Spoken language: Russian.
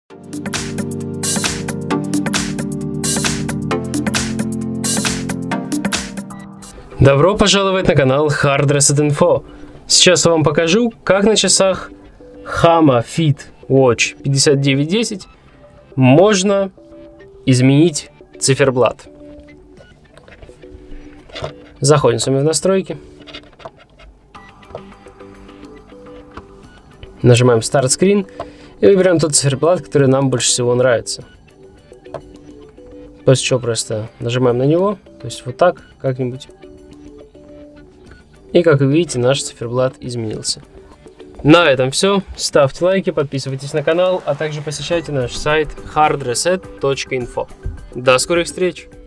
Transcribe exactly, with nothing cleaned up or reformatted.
Добро пожаловать на канал Hard Reset Info. Сейчас я вам покажу, как на часах Hama Fit Watch пятьдесят девять десять можно изменить циферблат. Заходим с вами в настройки. Нажимаем Start Screen и выбираем тот циферблат, который нам больше всего нравится. После чего просто нажимаем на него, то есть вот так как-нибудь. И как вы видите, наш циферблат изменился. На этом все. Ставьте лайки, подписывайтесь на канал, а также посещайте наш сайт hard reset точка info. До скорых встреч!